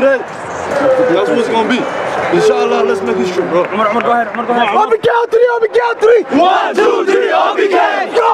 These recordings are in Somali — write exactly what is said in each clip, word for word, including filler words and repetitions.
ready? That's what it's gonna be. Inshallah, let's make history, bro. Umar, Umar, go ahead. Umar, go ahead. On the count three, on the count three. One, two, three, on the count. Go!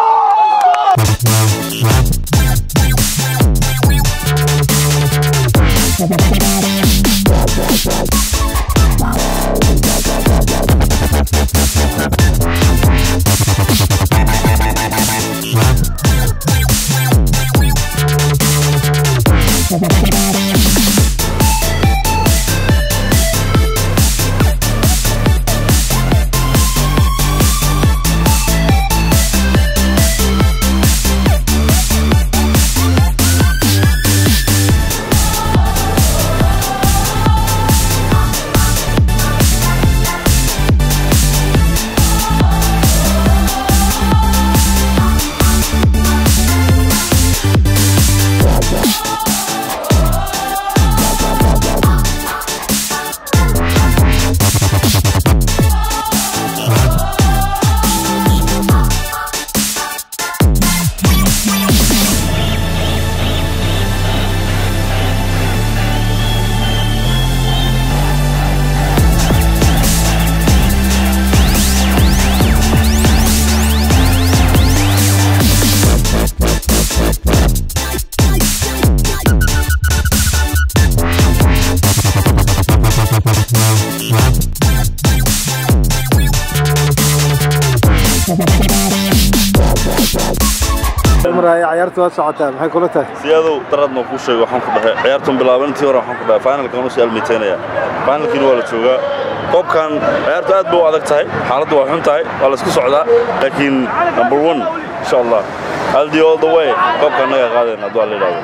عيارته ساعتين maxay kula tahay siyadu daradna ku sheego waxaan ku dhahay ciyaartan bilaabantii hore waxaan ku dhahay finalka uu soo almiiteynaya finalkii waa la joogaa qobkan ciyaartu aad buu adag tahay xaaladdu waa xun tahay waa la isku socdaa laakiin number one insha Allah I'll do all the way qobkan naga qaadayna dad la yiraahdo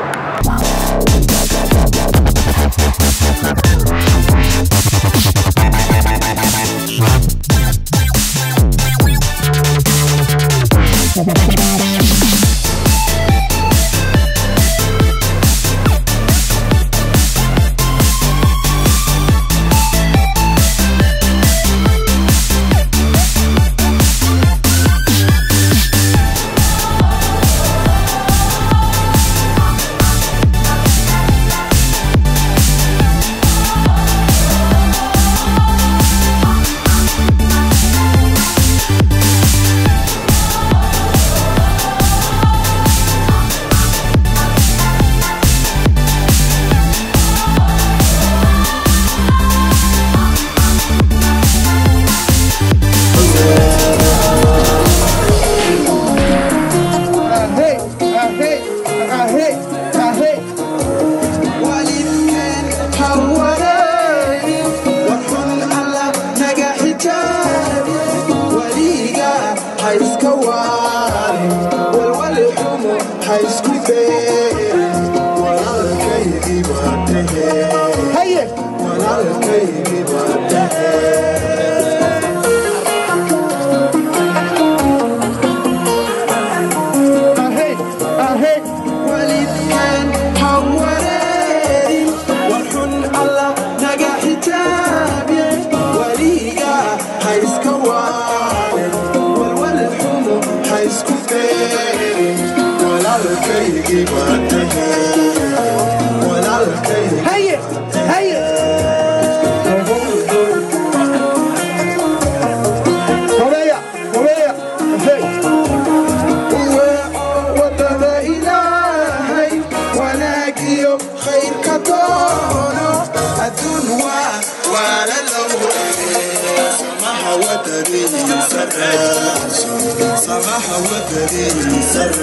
سماحة ودليل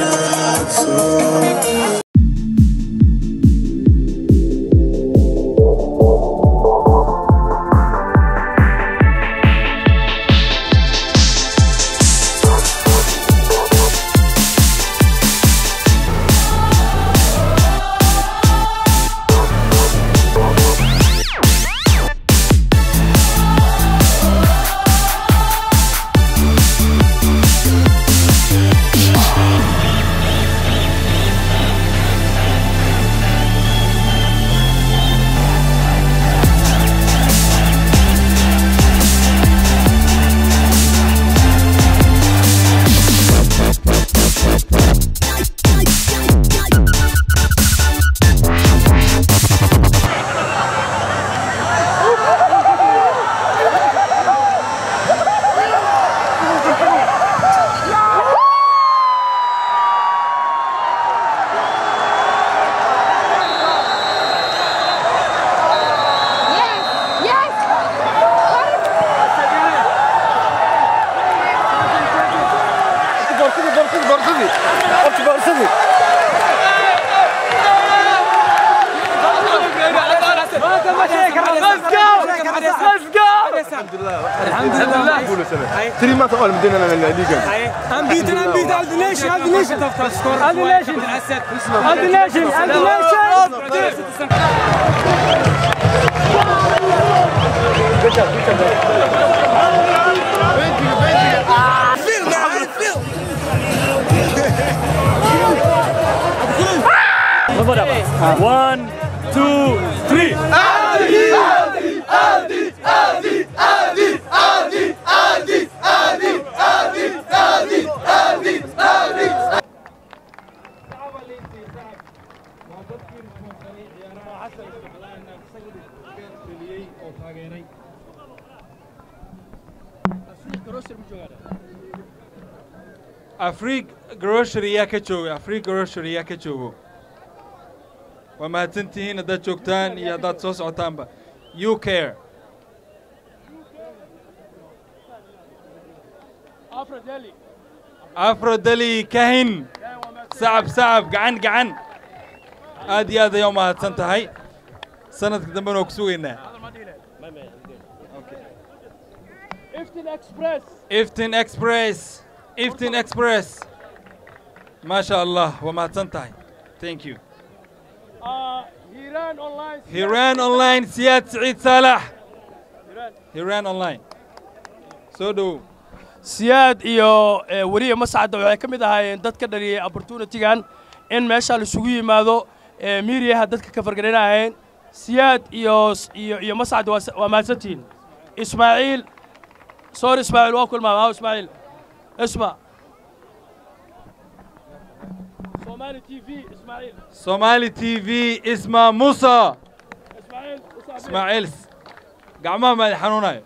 سرعة الحمد لله تري ما تقول مدينة الليجا ام بيتن ام بيتن الدي نيشن الدي نيشن الدي نيشن الدي نيشن الدي نيشن one two three آدي آدي آدي آدي آدي آدي آدي آدي آدي آدي آدي أفريق grocery يا كتشوغو أفريق grocery يا كتشوغو وما تنتهين دا جوكتان يا دا تصوص عطانبا you care أفروديلي أفروديلي كهن صعب صعب قعن قعن هادي هذا يوم هتنتهي سنة قدامنا وكسوينا إفتن إكسبرس إفتن إكسبرس إفتن إكسبرس ما شاء الله وما تنتهي thank you هيران أونلاين هيران أونلاين سياد سعيد صالح هيران أونلاين سودو سياد iyo wariye mas'ad waxay kamid ahaayeen dadka dhaliyay opportunity-gan in meesha la isugu yimaado miiriyaha dadka ka fargareynayeen سياد iyo iyo iyo mas'ad waa maasantiin Ismaaciil sorry Ismaaciil waa kulma waa Ismaaciil اسمع Somali تي في إسماعيل Somali تي في اسمه موسى إسماعيل إسماعيل قعمه ما يحنونه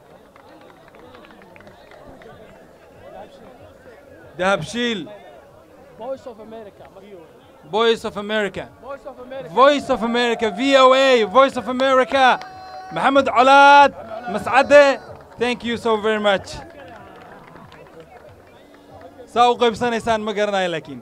دهبشيل Voice of America Voice of America Voice of America Voice of America V O A Voice of America محمد علاد مسعدة thank you so very much ساو قيب سنة سان ما قرنا لكن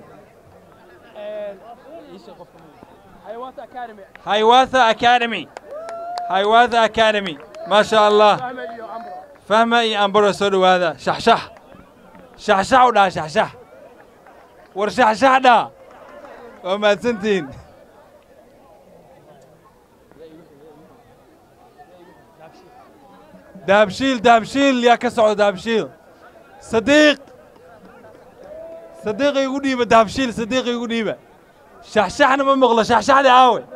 حيوات أكاديمي هايواثا أكاديمي هايواثا أكاديمي ما شاء الله فهمة إي أمبرو سودو هذا شحشح شحشح ولا شحشح ورشحشح دا وما سنتين دهبشيل دهبشيل يا كسعود دهبشيل صديق صديقي يقول لي دهبشيل صديقي يقول لي شحشحنا ما مغلى شحشح لي عاوي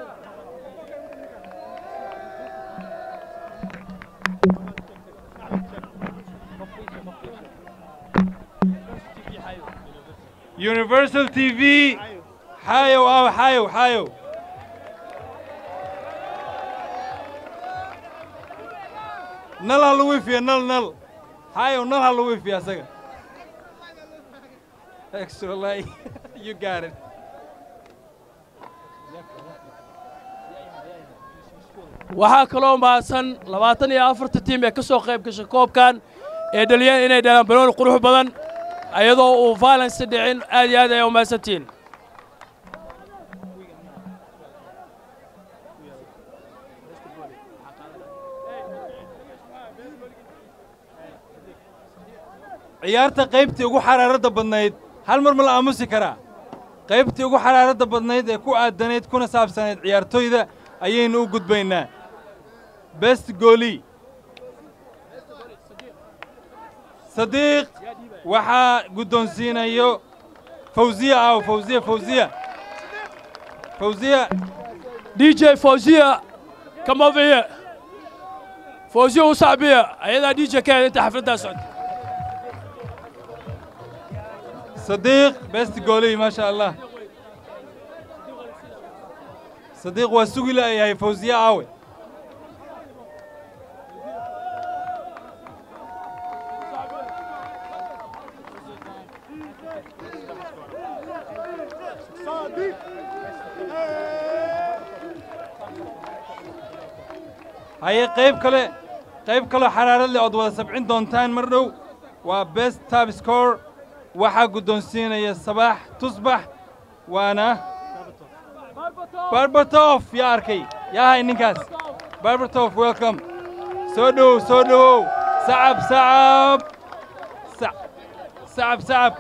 Universal تي في حايو أو حايو حايو نل هالويفيا نل نل حايو نل هالويفيا سجى extra light you got it waxaa kaloo maasan labaatan iyo afarta tiim ee ka soo qayb gashay koobkan ee dhaliyeen inay dhalaan banooni qurux badan ayadoo uu violence dhicin aad iyo aad ay u maasantiin ciyaarta qaybtii ugu xaraaradda badnayd hal mar ma la aamusi karaa qaybtii ugu xaraaradda badnayd ee ku aadanayd kuna saabsanayd ciyaartoyda ayaynu u gudbaynaa best goalie صديق waxaa guddoonsiinayo fawziya aw fawziya fawziya fawziya دي جي فوزية come over here فوزية وصعبية أيضا دي جي كان أنت حفلتها سعد صديق best goalie ما شاء الله صديق وسوي لا يا فوزية عاوي هاي قيب كله قيب كله حرارة اللي عضو سبعين دونتان مرة وبست تاب سكور وحا قدونسين يا الصباح تصبح وانا بارباتوف يا أركي يا هاي نيكاس بارباتوف ويلكم سودو سودو سعب سعب سعب سعب سعب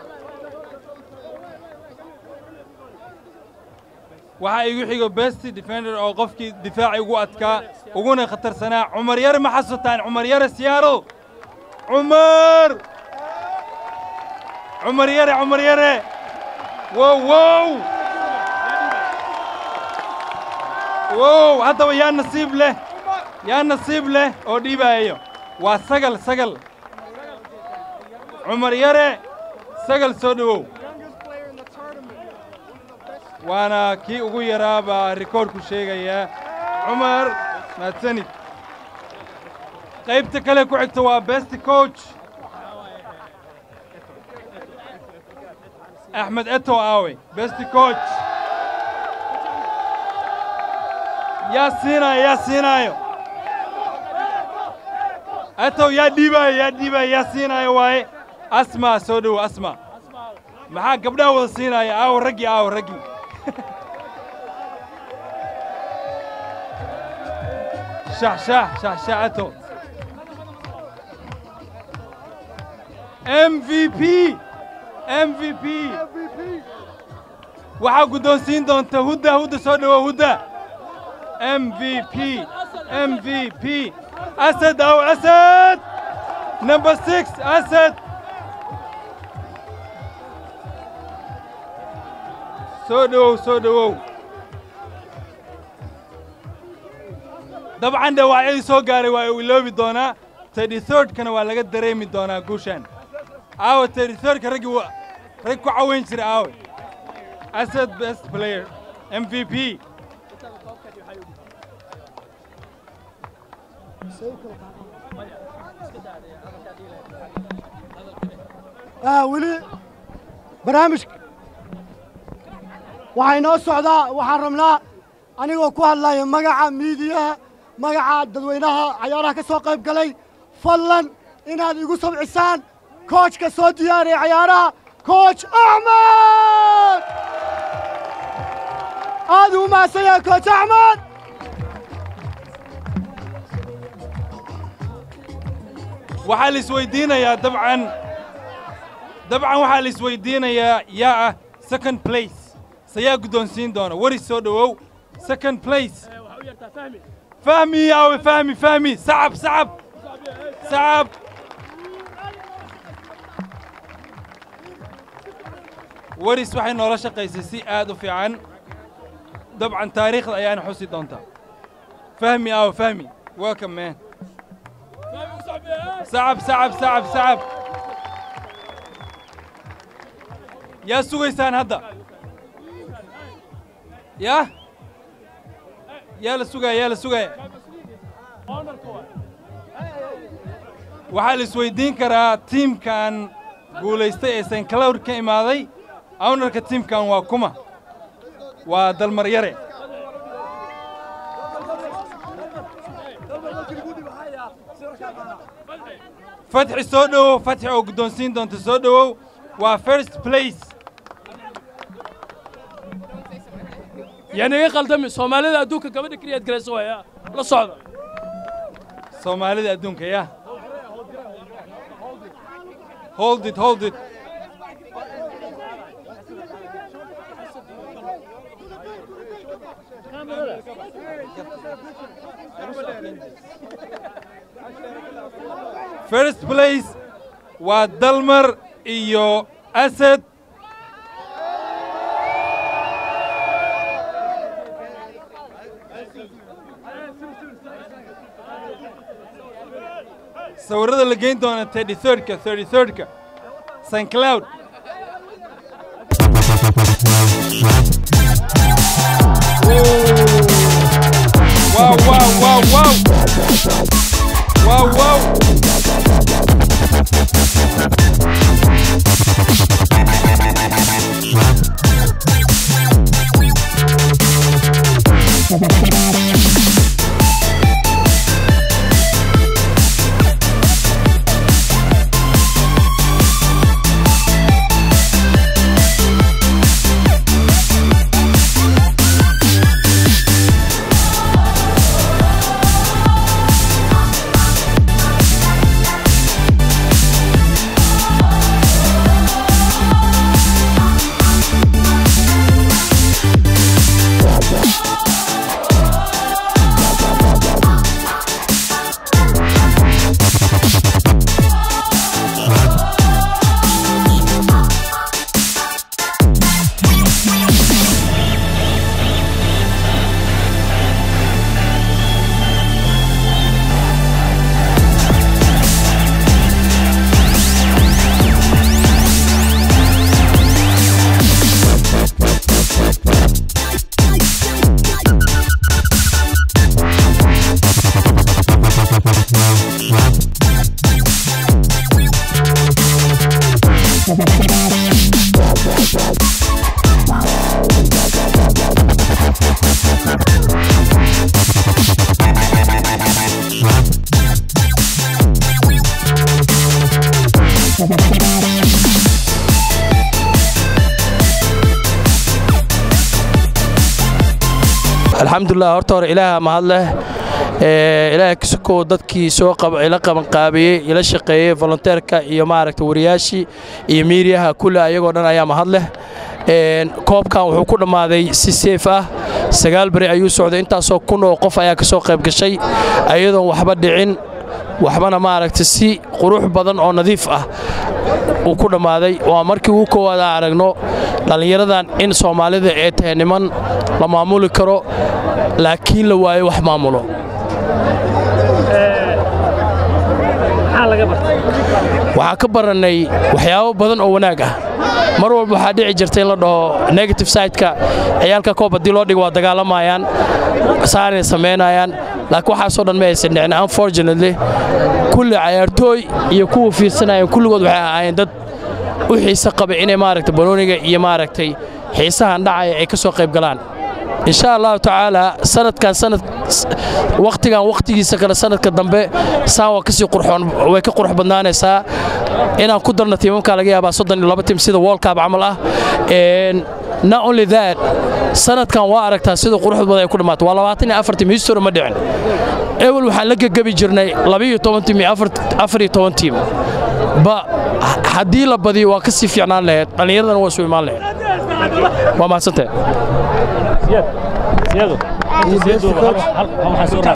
waxaa igu xigo best defender oo qofkii difaaci ugu adkaa uguna khatarsanaa Cumar Yare ma xasuutaan Cumar Yare Seattle Cumar Cumar Yare Cumar Yare wow wow wow hadaba yaa nasiib leh yaa nasiib leh oo dhiibaayo waa sagal sagal Cumar Yare sagal soo dhawow وانا كي ugu yaraaba record ku sheegaya Umar Matsani qaybta kale ku xigta waa best coach Ahmed Eto Awe best coach Yasina Yasinayo Eto ya diba ya diba Yasinayo waay Asma soo dhaw Asma maxaa gabdhaha wada siinaya aaw ragi aaw ragi شح شح شح شحته إم في بي إم في بي waxaa guddoonsiin doonta huda huda soo dhawo huda M V P M V P أسد أو أسد number six أسد soo dhawo soo dhawo طبعاً ده واعي سو قاري ويلوبي دونا thirty-third كان ولا قد دريمي دونا قوشان أو thirty-third كرجوا ركوا عوين شر أو أسد best player M V P آه ولي برامج وحينو السعداء وحرمنا أنا وكوه الله مجا ميديا مجا دلوينها عيارها كسوق قيب قلي فلان إن هذا يقول سبع سان كوتش كسو دياري عيارها كوتش أحمد هذا ما سيا كوتش أحمد وحال سويدينا يا طبعا طبعا وحال سويدينا يا يا second place سيا قدون سين دونا وري سودو second place فهمي يا فهمي فهمي صعب صعب صعب وريس waxay noola shaqaysay si aad u fiican dabcan taariikhda ayaan xusi doontaa fahmi aw fahmi welcome man صعب صعب صعب صعب يا سويسان هذا يا يلا سوقا يلا سوقا waxaa la isweydiin karaa tiimkan guulaystay ee Saint Cloud ka imaaday ownerka tiimkan waa kuma waa Dalmar Yare Fatxi soo dhawow Fatxi oo guddoonsiin doonta soo dhawow waa first place يعني إيه قلدمي سومالي ده أدوك كمان كريات كريسوا يا لا صعدة سومالي ده أدوك يا hold it hold it first place ودلمر إيو أسد sawirada la geyn doona thirty-third ka thirty-third ka Saint Cloud wow wow wow wow wow wow alxamdulilah horta hore ilaaha mahad leh ilaaha kasukoo dadkii soo ila qaban qaabiyey ila shaqeeyey volunteerka iyo maaragta wariyaashii iyo miiriyaha kulle ayagoo dhan ayaa mahad leh koobkan wuxuu ku dhammaaday si seef ah sagaal bari ayuu socday intaasoo kun oo qof ayaa ka soo qayb gashay ayadoon waxba dhicin waxbana maaragta si qurux badan oo nadiif ah uu ku dhammaaday waa markii ugu koowaad aan aragno dhallinyaradan in soomaalida ay tahay niman la maamuli karo laakiin la waayo wax maamulo waxaa ka barannay waxyaabo badan oo wanaag ah mar walba waxaa dhici jirta in la dhaho negative sideka ciyaalka koob haddii loo dhigo waa dagaalamayaan saanay samaynayaan laakiin waxaasoo dhan ma aysan dhicin unfortunately kulli cayaartooy iyo kuwa fiirsanayeen kulligood waxay ahaayeen dad u xiise qaba inay maaragtay banooniga iyo maaragtay xiisahan dhacaya ay ka soo qayb galaan إن شاء الله تعالى سنة كان سنة وقت كان وقتي سكر سنة كدنبه ساوا كسي قرحون ويك قرح بدنانه سا إن قدرنا تيمم كلاجي أبى صدق لعبة تيم سيد وول كاب عمله and not only that سنة كان وارك تسيد قرح بدنا يكون مات والله وعطيني أفر تيم يستر مدعن أول وحلقة قبل جرني لبيه طبعا تيم أفر أفري طبعا تيم با حدي لبدي وكسي في عنان له أنا يردنا وسوي مال له وما سنته زيادة زيادة